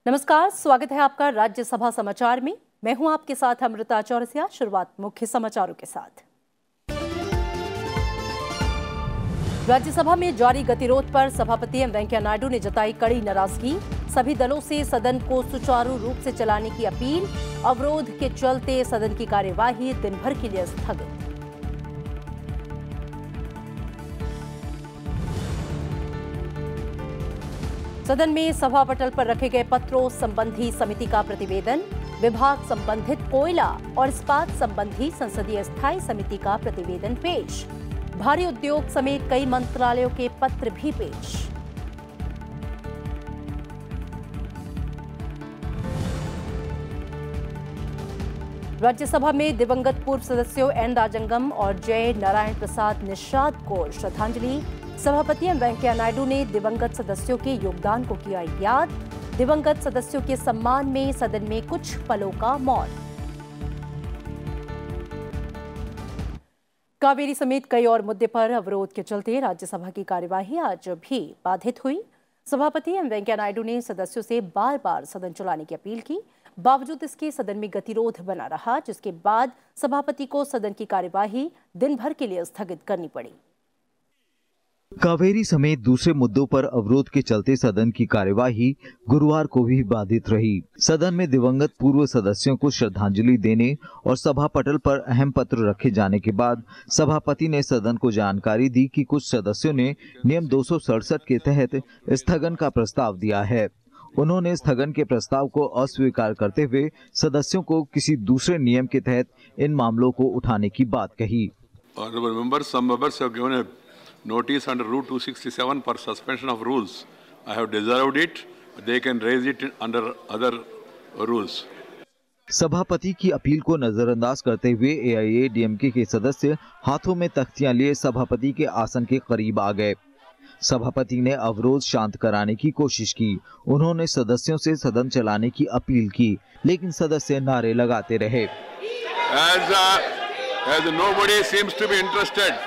नमस्कार, स्वागत है आपका राज्यसभा समाचार में। मैं हूं आपके साथ अमृता चौरसिया। शुरुआत मुख्य समाचारों के साथ। राज्यसभा में जारी गतिरोध पर सभापति एम वेंकैया नायडू ने जताई कड़ी नाराजगी। सभी दलों से सदन को सुचारू रूप से चलाने की अपील। अवरोध के चलते सदन की कार्यवाही दिन भर के लिए स्थगित। सदन में सभा पटल पर रखे गए पत्रों संबंधी समिति का प्रतिवेदन। विभाग संबंधित कोयला और इस्पात संबंधी संसदीय स्थायी समिति का प्रतिवेदन पेश। भारी उद्योग समेत कई मंत्रालयों के पत्र भी पेश। राज्यसभा में दिवंगत पूर्व सदस्यों एन राजंगम और जय नारायण प्रसाद निषाद को श्रद्धांजलि। सभापति एम वेंकैया नायडू ने दिवंगत सदस्यों के योगदान को किया याद। दिवंगत सदस्यों के सम्मान में सदन में कुछ पलों का मौन। कावेरी समेत कई और मुद्दे पर अवरोध के चलते राज्यसभा की कार्यवाही आज भी बाधित हुई। सभापति एम वेंकैया नायडू ने सदस्यों से बार बार सदन चलाने की अपील की। बावजूद इसके सदन में गतिरोध बना रहा, जिसके बाद सभापति को सदन की कार्यवाही दिन भर के लिए स्थगित करनी पड़ी। कावेरी समेत दूसरे मुद्दों पर अवरोध के चलते सदन की कार्यवाही गुरुवार को भी बाधित रही। सदन में दिवंगत पूर्व सदस्यों को श्रद्धांजलि देने और सभा पटल पर अहम पत्र रखे जाने के बाद सभापति ने सदन को जानकारी दी कि कुछ सदस्यों ने नियम 267 के तहत स्थगन का प्रस्ताव दिया है। उन्होंने स्थगन के प्रस्ताव को अस्वीकार करते हुए सदस्यों को किसी दूसरे नियम के तहत इन मामलों को उठाने की बात कही। Notice under Rule 267 for suspension of rules. I have deserved it. They can raise it under other rules. सभापति की अपील को नजरअंदाज करते हुए AIADMK के सदस्य हाथों में तख्तियां लिए सभापति के आसन के करीब आ गए। सभापति ने अवरोध शांत कराने की कोशिश की। उन्होंने सदस्यों से सदन चलाने की अपील की, लेकिन सदस्य नारे लगाते रहे। As nobody seems to be interested,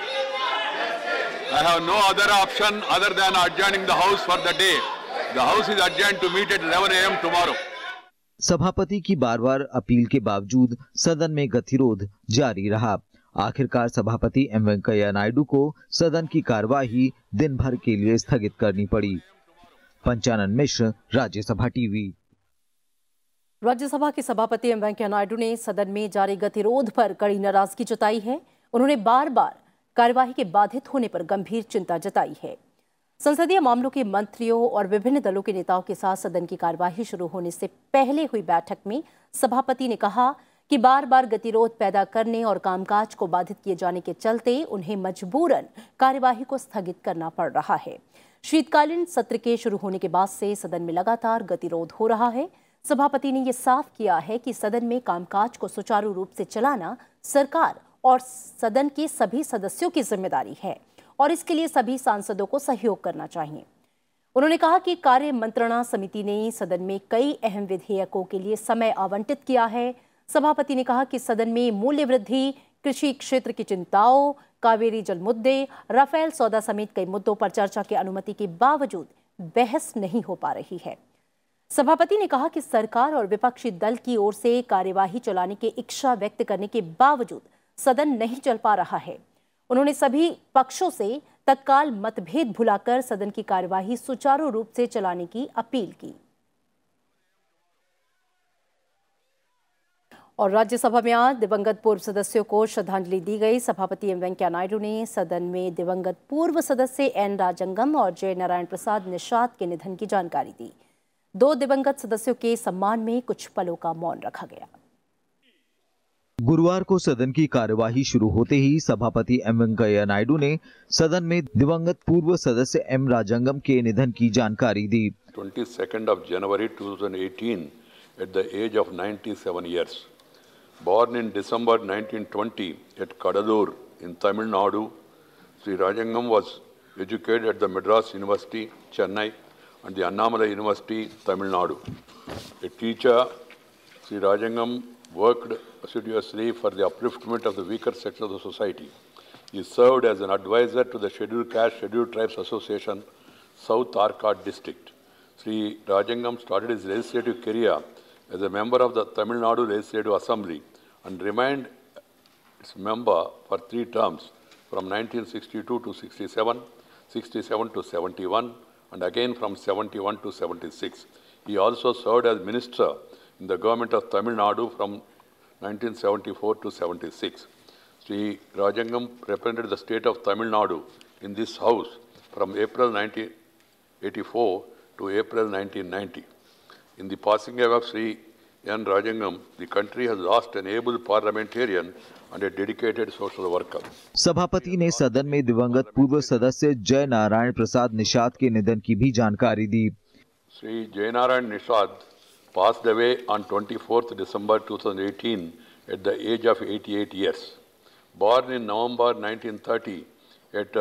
I have no other option other than adjourning the house for the day. The house is adjourned to meet at 11 a.m. tomorrow. सभापति की बार-बार अपील के बावजूद सदन में गतिरोध जारी रहा। आखिरकार सभापति एम वेंकैया नायडू को सदन की कार्यवाही दिन भर के लिए स्थगित करनी पड़ी। पंचानन मिश्र, राज्यसभा टीवी। राज्यसभा के सभापति एम वेंकैया नायडू ने सदन में जारी गतिरोध पर कड़ी नाराजगी जताई है। उन्होंने बार बार कार्यवाही के बाधित होने पर गंभीर चिंता जताई है। संसदीय मामलों के मंत्रियों और विभिन्न दलों के नेताओं के साथ सदन की कार्यवाही शुरू होने से पहले हुई बैठक में सभापति ने कहा कि बार बार गतिरोध पैदा करने और कामकाज को बाधित किए जाने के चलते उन्हें मजबूरन कार्यवाही को स्थगित करना पड़ रहा है। शीतकालीन सत्र के शुरू होने के बाद से सदन में लगातार गतिरोध हो रहा है। सभापति ने यह साफ किया है कि सदन में कामकाज को सुचारू रूप से चलाना सरकार और सदन के सभी सदस्यों की जिम्मेदारी है और इसके लिए सभी सांसदों को सहयोग करना चाहिए। उन्होंने कहा कि कार्य मंत्रणा समिति ने सदन में कई अहम विधेयकों के लिए समय आवंटित किया है। सभापति ने कहा कि सदन में मूल्य वृद्धि, कृषि क्षेत्र की चिंताओं, कावेरी जल मुद्दे, राफेल सौदा समेत कई मुद्दों पर चर्चा की अनुमति के बावजूद बहस नहीं हो पा रही है। सभापति ने कहा कि सरकार और विपक्षी दल की ओर से कार्यवाही चलाने की इच्छा व्यक्त करने के बावजूद सदन नहीं चल पा रहा है। उन्होंने सभी पक्षों से तत्काल मतभेद भुलाकर सदन की कार्यवाही सुचारू रूप से चलाने की अपील की। और राज्यसभा में आज दिवंगत पूर्व सदस्यों को श्रद्धांजलि दी गई। सभापति एम वेंकैया नायडू ने सदन में दिवंगत पूर्व सदस्य एन राजंगम और जय नारायण प्रसाद निषाद के निधन की जानकारी दी। दो दिवंगत सदस्यों के सम्मान में कुछ पलों का मौन रखा गया। गुरुवार को सदन की कार्यवाही शुरू होते ही सभापति एम वेंकैया नायडू ने सदन में दिवंगत पूर्व सदस्य एम राजंगम के निधन की जानकारी दी। 22nd of January 2018 at the age of 97 years. Born in December 1920 at Kadalur in Tamil Nadu, Sri Rajangam was educated at the Madras University, Chennai and the Annamalai University, Tamil Nadu. A teacher, Sri Rajangam worked assiduously for the upliftment of the weaker sections of the society. He served as an advisor to the Scheduled Caste, Scheduled Tribes Association, South Arcot District. Sri Rajangam started his legislative career as a member of the Tamil Nadu Legislative Assembly and remained its member for 3 terms from 1962 to 67, 67 to 71, and again from 71 to 76. He also served as minister in the government of Tamil Nadu from 1974 to 76. Sri Rajangam represented the state of Tamil Nadu in this house from April 1984 to April 1990. In the passing away of Sri N. Rajangam, the country has lost an able parliamentarian and a dedicated social worker. सभापति ने सदन में दिवंगत पूर्व सदस्य जय नारायण प्रसाद निषाद के निधन की भी जानकारी दी। Sri Jayanarayan Nishad passed away on 24th December 2018 at the age of 88 years. Born in November 1930 at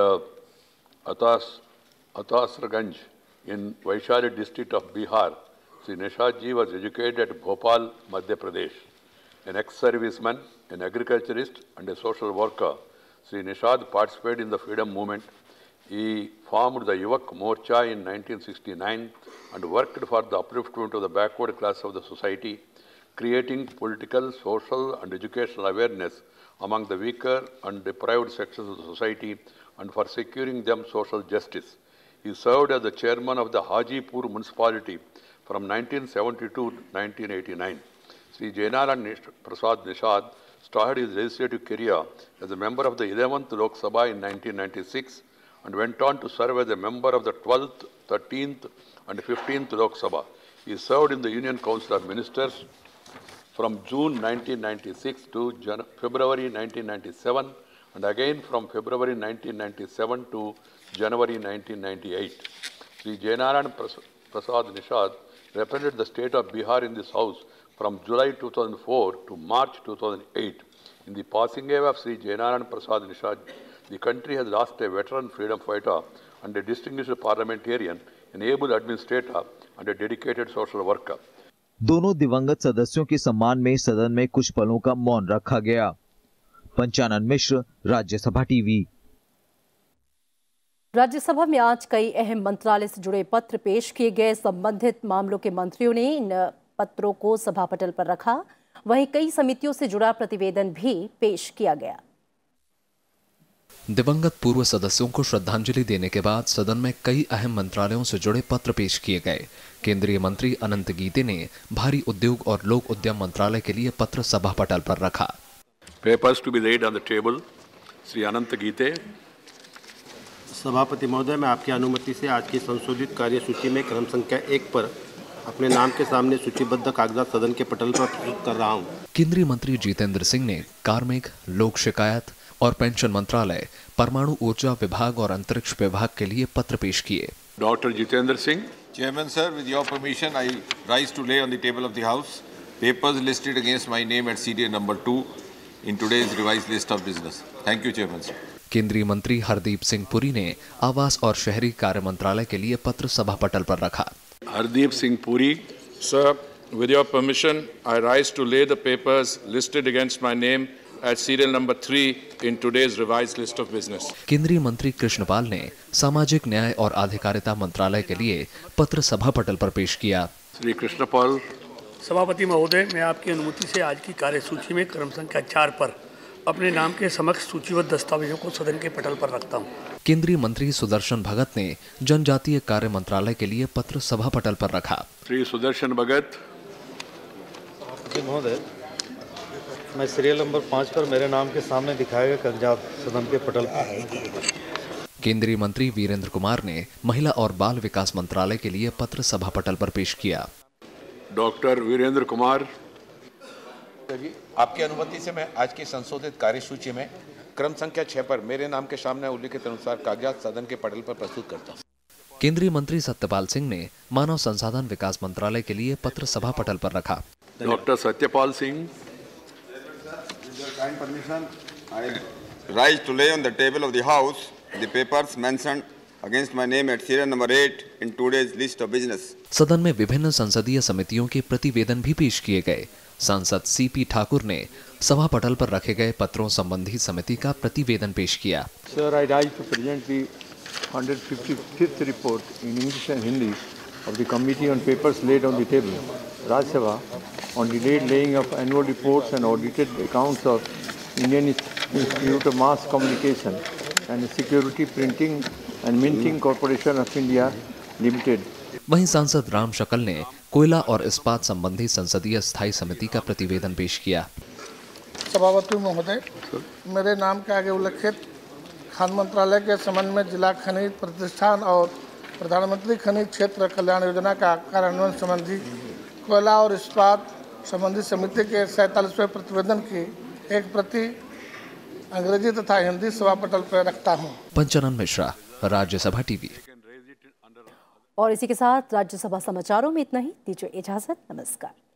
Atasraganj in Vaishali district of Bihar, Sri Nishad ji was educated at Bhopal, Madhya Pradesh. An ex-serviceman, an agriculturist and a social worker, Sri Nishad participated in the freedom movement. He formed the Yuvak Morcha in 1969 and worked for the upliftment of the backward class of the society, creating political, social and educational awareness among the weaker and deprived sections of the society and for securing them social justice. He served as the chairman of the Hajipur municipality from 1972 to 1989. Sri Jayanarayan Prasad Nishad started his legislative career as a member of the 11th Lok Sabha in 1996 and went on to serve as a member of the 12th, 13th and 15th Lok Sabha. He served in the Union Council of Ministers from June 1996 to February 1997 and again from February 1997 to January 1998. Sri Jayanarayan Prasad Nishad represented the state of Bihar in this house from July 2004 to March 2008. In the passing away of Sri Jayanarayan Prasad Nishad, the country has lost a veteran freedom fighter and a distinguished parliamentarian, an able administrator and a dedicated social worker. दोनों दिवंगत सदस्यों के सम्मान में सदन में कुछ पलों का मौन रखा गया। पंचानन मिश्र, राज्यसभा टीवी। राज्यसभा में आज कई अहम मंत्रालय से जुड़े पत्र पेश किए गए। संबंधित मामलों के मंत्रियों ने इन पत्रों को सभा पटल पर रखा। वहीं कई समितियों से जुड़ा प्रतिवेदन भी पेश किया गया। दिवंगत पूर्व सदस्यों को श्रद्धांजलि देने के बाद सदन में कई अहम मंत्रालयों से जुड़े पत्र पेश किए गए। केंद्रीय मंत्री अनंत गीते ने भारी उद्योग और लोक उद्यम मंत्रालय के लिए पत्र सभा पटल पर रखा। Papers to be laid on the table. Shri Anant Geete. सभापति महोदय, मैं आपकी अनुमति से आज की संशोधित कार्यसूची में क्रम संख्या 1 पर अपने नाम के सामने सूचीबद्ध कागजात सदन के पटल पर प्रस्तुत कर रहा हूं। केंद्रीय मंत्री जितेंद्र सिंह ने कार्मिक, लोक शिकायत और पेंशन मंत्रालय, परमाणु ऊर्जा विभाग और अंतरिक्ष विभाग के लिए पत्र पेश किए। Doctor Jitendra Singh. Chairman sir, with your permission, I rise to lay on the table of the House papers listed against my name at serial number 2 in today's revised list of business. Thank you, Chairman sir. केंद्रीय मंत्री हरदीप सिंह पुरी ने आवास और शहरी कार्य मंत्रालय के लिए पत्र सभा पटल पर रखा। Hardeep Singh Puri. Sir, with your permission, I rise to lay the papers listed against my name at serial number 3 in today's revised list of business. केंद्रीय मंत्री कृष्णपाल ने सामाजिक न्याय और अधिकारिता मंत्रालय के लिए पत्र सभा पटल पर पेश किया। श्री कृष्णपाल। सभापति महोदय, मैं आपकी अनुमति से आज की कार्यसूची में क्रम संख्या 4 पर अपने नाम के समक्ष सूचीबद्ध दस्तावेजों को सदन के पटल पर रखता हूं। केंद्रीय मंत्री सुदर्शन भगत ने जनजातीय कार्य मंत्रालय के लिए पत्र सभा पटल पर रखा। श्री सुदर्शन भगत। महोदय, मैं सीरियल नंबर 5 पर मेरे नाम के सामने दिखाए गए कागजात सदन के पटल पर। केंद्रीय मंत्री वीरेंद्र कुमार ने महिला और बाल विकास मंत्रालय के लिए पत्र सभा पटल पर पेश किया। डॉक्टर वीरेंद्र कुमार। आपकी अनुमति से मैं आज की संशोधित कार्यसूची में क्रम संख्या 6 पर मेरे नाम के सामने उल्लिखित अनुसार कागजात सदन के पटल पर प्रस्तुत करता हूँ। केंद्रीय मंत्री सत्यपाल सिंह ने मानव संसाधन विकास मंत्रालय के लिए पत्र सभा पटल पर रखा। Doctor Satyapal Singh. I rise to lay on the table of the House the papers mentioned against my name at serial number 8 in today's list of business. सदन में विभिन्न संसदीय समितियों के प्रतिवेदन भी पेश किए गए। सांसद सीपी ठाकुर ने सभा पटल पर रखे गए पत्रों संबंधी समिति का प्रतिवेदन पेश किया। Sir, I rise to present the 155th report in English and Hindi of the Committee on Papers laid on the table, Rajya Sabha, on delayed laying of annual reports and audited accounts of Indian Institute of Mass Communication and Security Printing and Minting Corporation of India Limited. वहीं सांसद राम शकल ने कोयला और इस्पात संबंधी संसदीय स्थायी समिति का प्रतिवेदन पेश किया। सभापति महोदय, मेरे नाम के आगे उल्लेखित खान मंत्रालय के संबंध में जिला खनिज प्रतिष्ठान और प्रधानमंत्री खनिज क्षेत्र कल्याण योजना का कार्यान्वयन संबंधी कोयला और इस्पात संबंधी समिति के 47वें प्रतिवेदन की एक प्रति अंग्रेजी तथा हिंदी सभा पटल पर रखता हूँ। पंचानन मिश्रा, राज्यसभा टीवी। और इसी के साथ राज्यसभा समाचारों में इतना ही। दीजिए इजाजत। नमस्कार।